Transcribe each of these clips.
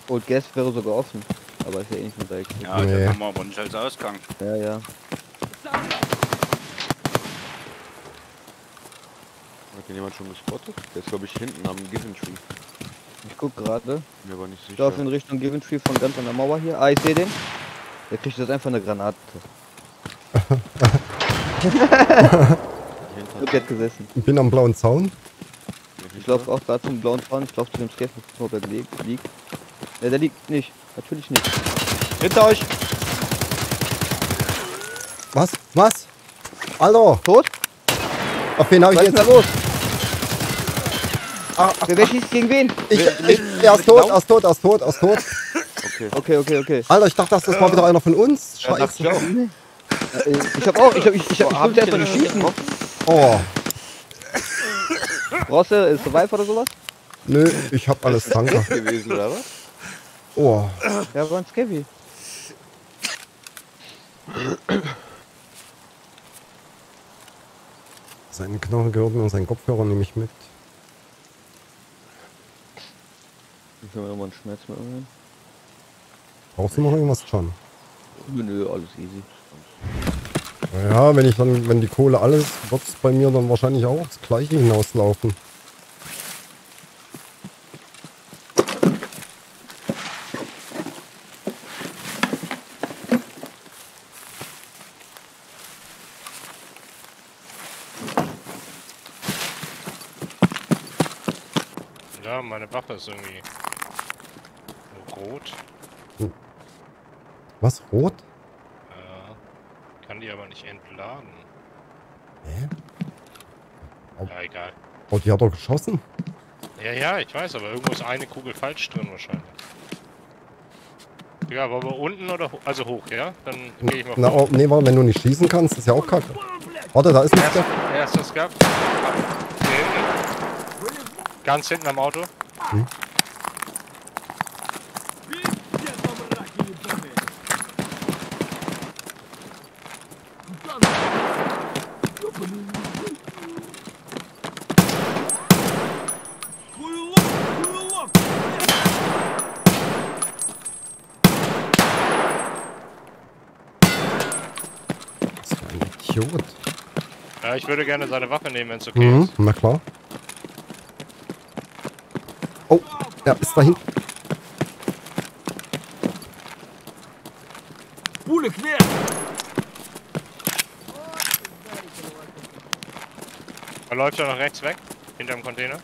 Old Gas wäre sogar offen. Aber ist ja eh nicht mehr direkt. Ja, nee. Das haben wir aber nicht als Ausgang. Ja, ja. Hat den jemand schon gespottet? Der ist glaube ich hinten am Given Tree. Ich guck gerade. Mir aber nicht sicher. Ich laufe in Richtung Given Tree von ganz an der Mauer hier. Ah, ich sehe den. Der kriegt jetzt einfach eine Granate. Der hat gesessen. Ich bin am blauen Zaun. Ich laufe auch gerade zum blauen Zaun. Ich laufe zu dem Scaff, wo der liegt. Ja, der liegt nicht. Natürlich nicht. Hinter euch! Was? Was? Alter! Tot? Auf wen habe ich Was ist jetzt? denn da los? Wer schießt gegen wen? Er ist tot, er ist tot, er ist tot, er ist tot. Okay. Alter, ich dachte, das war wieder einer von uns. Scheiße. Ich hab auch, ich wollte einfach nicht schießen. Oh. Brauchst du Survive oder sowas? Nö, ich hab alles Tanker. gewesen, oder was? Oh. Ja, war ein Scabby. Seine Knochen gehört mir und sein Kopfhörer nehme ich mit. Ich will mir nochmal einen Schmerz mehr irgendwann. Brauchst du noch irgendwas, John? Nö, alles easy. Ja, wenn die Kohle alles, wird es bei mir dann wahrscheinlich auch das gleiche hinauslaufen. Ja, meine Waffe ist irgendwie rot. Was? Rot? Kann die aber nicht entladen. Hä? Ja, egal. Oh, die hat doch geschossen? Ja, ich weiß, aber irgendwo ist eine Kugel falsch drin wahrscheinlich. Ja, wollen wir unten oder also hoch, ja? Dann gehe ich mal Na, oh, nee, wenn du nicht schießen kannst, ist ja auch kacke. Warte, da ist ein Step. Erstes Step. Hier hinten. Ganz hinten am Auto. Hm. Idiot. Ja, ich würde gerne seine Waffe nehmen, wenn es okay ist. Na klar. Oh, er ist dahin. Er läuft ja nach rechts weg, hinterm Container.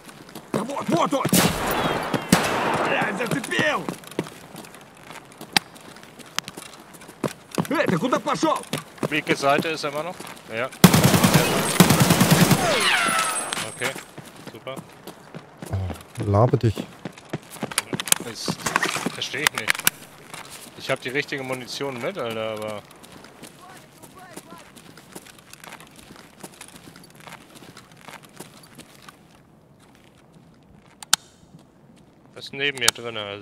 Linke Seite ist er immer noch. Ja. Okay, super. Oh, labe dich. Das verstehe ich nicht. Ich habe die richtige Munition mit, Alter, aber... Was ist neben mir drin, also...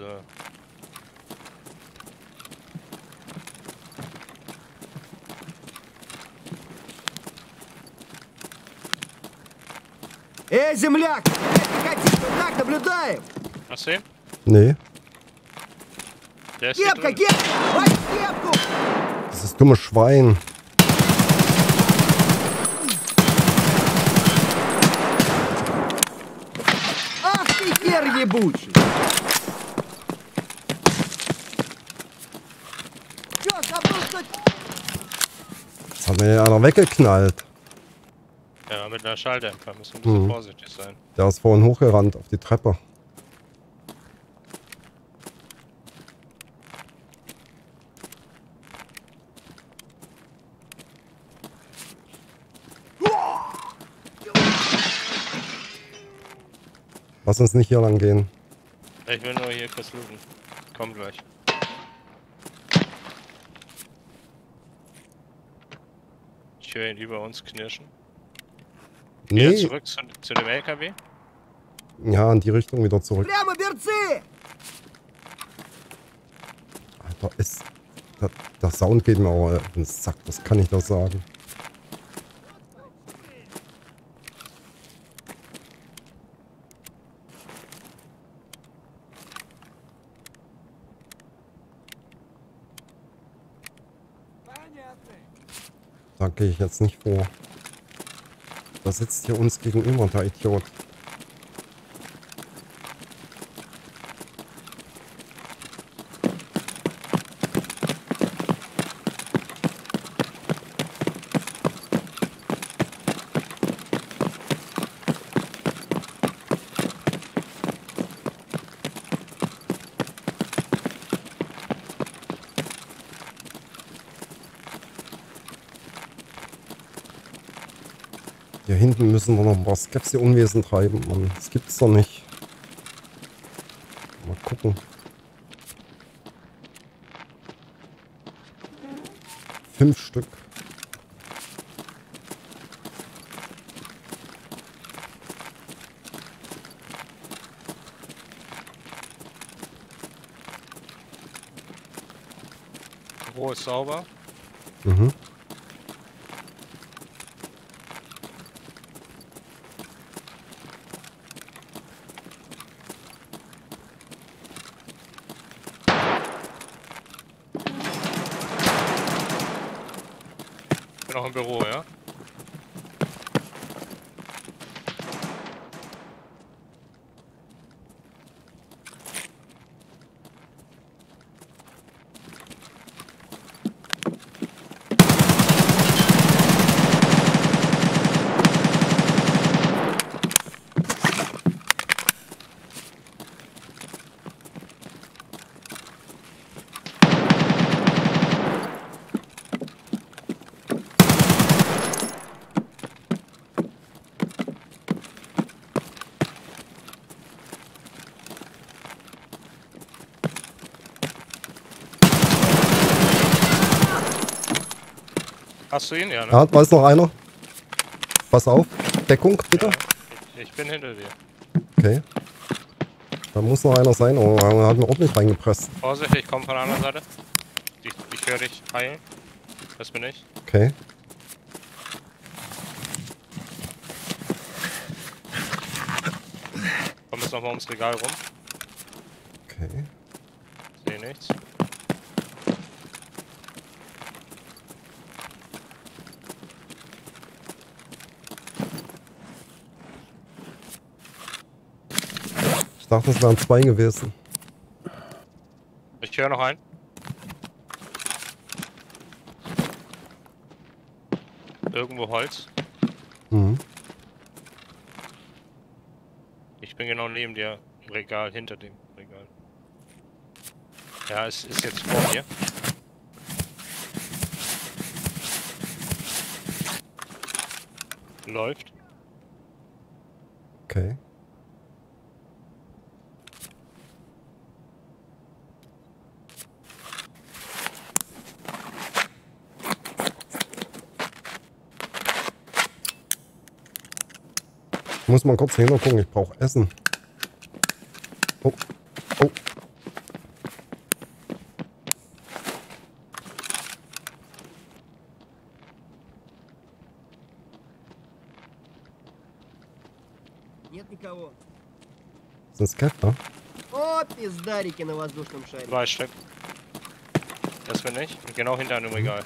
Земляк! Так, наблюдаем! Hast du ihn? Nee. Der ist hier Кепка, drin. кепка! Хватит кепку! Dieses dumme Schwein. Ах ты хер ебучий! Чё, забыл, что... Jetzt hat mir ja einer weggeknallt. Ja, mit einer Schalldämpfer müssen wir ein bisschen vorsichtig sein. Der ist vorhin hochgerannt auf die Treppe. Lass uns nicht hier lang gehen. Ich will nur hier kurz looten. Komm gleich. Ich höre ihn über uns knirschen. Wieder Nee, zurück zu dem LKW. ja, in die Richtung wieder zurück. Прямо, берцы! Alter, ist... Der Sound geht mir aber auf den Sack, das kann ich doch sagen. Da gehe ich jetzt nicht vor. Da sitzt hier uns gegenüber, der Idiot. Hier hinten müssen wir noch ein paar Skepsi-Unwesen treiben. Mann, das gibt's doch nicht. Mal gucken. Fünf Stück. Büro ist sauber. Mhm. Bin noch im Büro, ja? Hast du ihn? Ja, ne? Ja, da ist noch einer. Pass auf. Deckung, bitte. Ich bin hinter dir. Okay. Da muss noch einer sein. Oh, er hat mir ordentlich reingepresst. Vorsicht, ich komme von der anderen Seite. Ich höre dich heilen. Das bin ich. Okay. Komm jetzt nochmal ums Regal rum. Okay. Sehe nichts. Ich dachte, es wären zwei gewesen. Ich höre noch einen. Irgendwo Holz. Mhm. Ich bin genau neben dir im Regal, hinter dem Regal. Ja, es ist jetzt vor mir. Läuft. Okay. Ich muss mal kurz hinter gucken, ich brauche Essen. Oh. Oh. Нет никого. Ist ein Scav, ne? О, пиздарики на воздушном шаре. 2 Stück. Das bin ich. Und genau hinter einem Regal.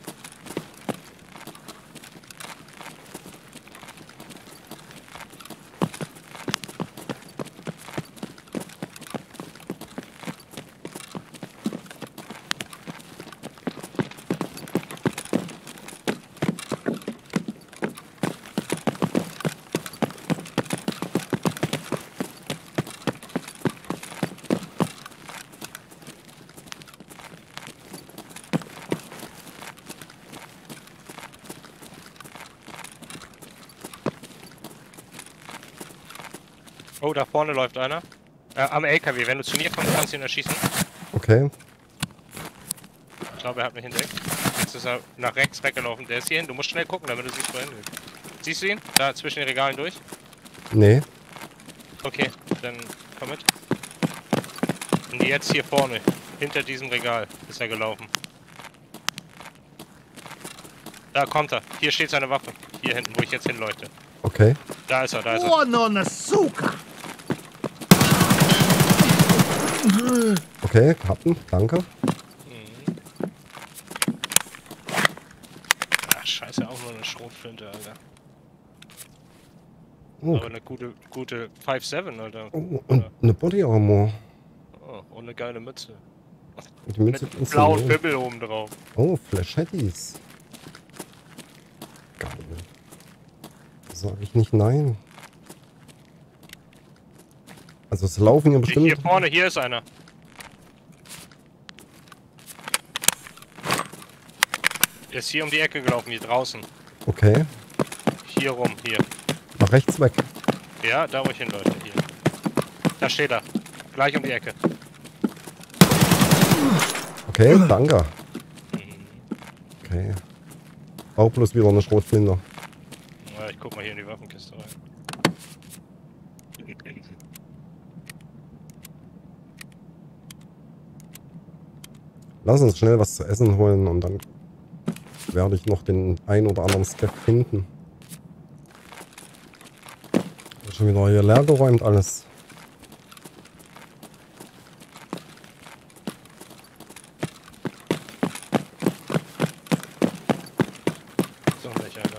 Oh, da vorne läuft einer. Am LKW. Wenn du zu mir kommst, kannst du ihn erschießen. Okay. Ich glaube, er hat mich entdeckt. Jetzt ist er nach rechts weggelaufen. Der ist hier hin. Du musst schnell gucken, damit du siehst, wohin will. Siehst du ihn? Da zwischen den Regalen durch? Nee. Okay, dann komm mit. Und jetzt hier vorne. Hinter diesem Regal ist er gelaufen. Da kommt er. Hier steht seine Waffe. Hier hinten, wo ich jetzt hinleuchte. Okay. Da ist er, da ist er. Вон он, сука! Okay, Kappen, danke. Ach, scheiße. Schrotflinte, Alter. Oh, Aber eine gute 5.7, Alter. oh, und eine Body Armor. Oh, und eine geile Mütze. Die Mütze Mit kannst du blauen nehmen. Pimmel oben drauf. Oh, Flashettis. Geil. Sag ich nicht nein. Also es laufen ja bestimmt. Hier vorne, hier ist einer. Er ist hier um die Ecke gelaufen, hier draußen. Okay. Hier rum, hier. Nach rechts weg. Ja, da wo ich hin, Leute, hier. Da steht er. Gleich um die Ecke. Okay, danke. Okay. Auch bloß wieder eine Schrotflinte. Ja, ich guck mal hier in die Waffenkiste rein. Lass uns schnell was zu essen holen und dann werde ich noch den ein oder anderen Step finden. Ist schon wieder hier leer geräumt alles. So nicht, Alter.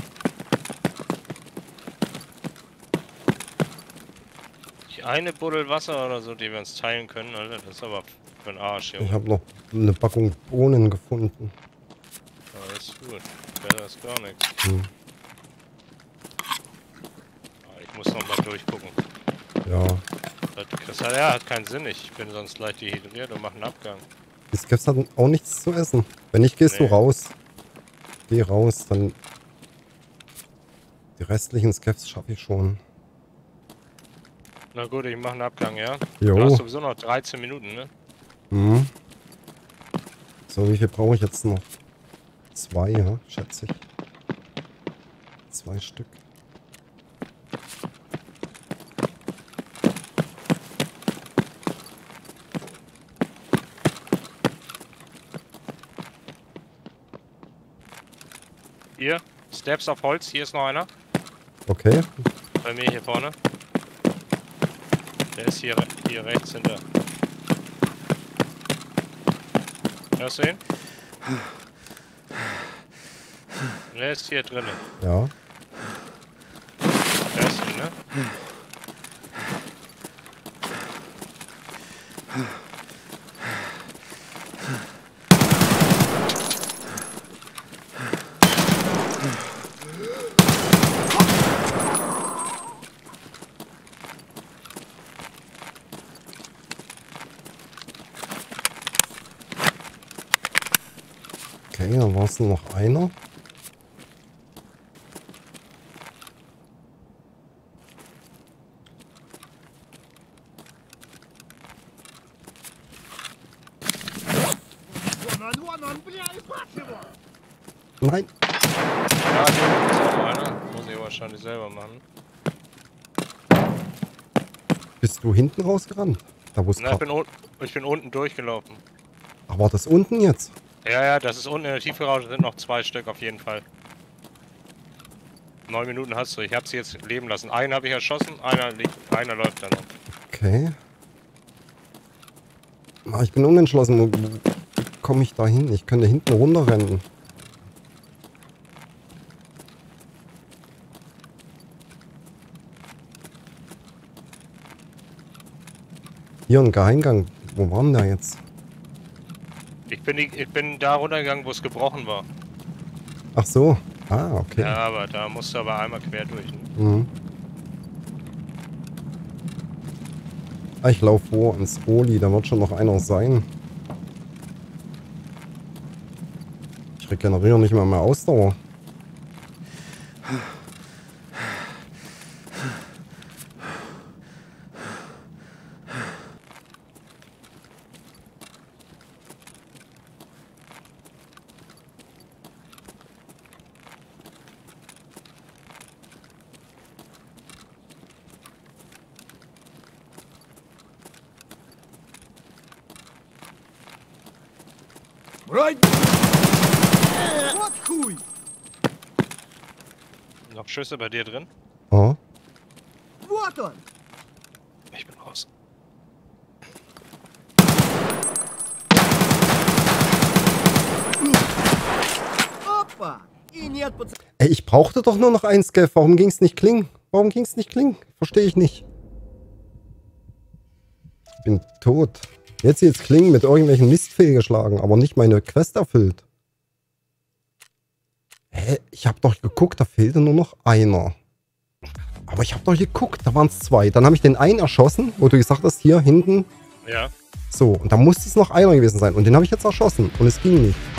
Die eine Buddel Wasser oder so, die wir uns teilen können, Alter, das ist aber für den Arsch, Ich Junge. habe noch eine Packung Bohnen gefunden. Ja, das ist gut. Besser ist gar nichts. Hm. Aber ich muss noch mal durchgucken. Ja. Das hat keinen Sinn. Ich bin sonst leicht dehydriert und mache einen Abgang. Die Skeffs hatten auch nichts zu essen. Wenn nicht, gehst du Nee. raus. Geh raus, dann... Die restlichen Skeffs schaffe ich schon. Na gut, ich mache einen Abgang, ja? Jo. Du hast sowieso noch 13 Minuten, ne? Mhm. So, wie viel brauche ich jetzt noch? 2, ja, schätze ich. 2 Stück. Hier, Steps auf Holz, hier ist noch einer. Okay. Bei mir hier vorne. Der ist hier rechts hinter. Hörst du ihn? Der ist hier drinnen. Ja. Hörst du ihn, ne? Okay, dann war es nur noch einer. Nein. Ja, hier ist noch einer. Muss ich wahrscheinlich selber machen. Bist du hinten rausgerannt? Da wo es Na, ich bin unten durchgelaufen. Ach, war das unten jetzt? Ja, das ist unten in der Tiefgarage, sind noch 2 Stück auf jeden Fall. 9 Minuten hast du, ich habe sie jetzt leben lassen. Einen habe ich erschossen, einer läuft da noch. Okay. Ah, ich bin unentschlossen. Wo komme ich da hin? Ich könnte hinten runterrennen. Hier ein Geheimgang. Wo war denn der jetzt? Ich bin da runtergegangen, wo es gebrochen war. Ach so. Ah, okay. Ja, aber da musst du aber einmal quer durch. Ne? Mhm. Ah, ich laufe vor ins Oli. Da wird schon noch einer sein. Ich regeneriere nicht mal mehr Ausdauer. Брать! Вот хуй! Noch Schüsse bei dir drin? Ah. Вот он! Ich bin raus. Опа! И нет, пацаны. Ey, ich brauchte doch nur noch einen Scav. Warum ging's nicht klingen? Warum ging's nicht klingen? Verstehe ich nicht. Ich bin tot. Jetzt klingen mit irgendwelchen Mist fehlgeschlagen, aber nicht meine Quest erfüllt. Hä? Ich habe doch geguckt, da fehlte nur noch einer. Aber ich habe doch geguckt, da waren es 2. Dann habe ich den einen erschossen, wo du gesagt hast, hier hinten. Ja. So, und da musste es noch einer gewesen sein. Und den habe ich jetzt erschossen. Und es ging nicht.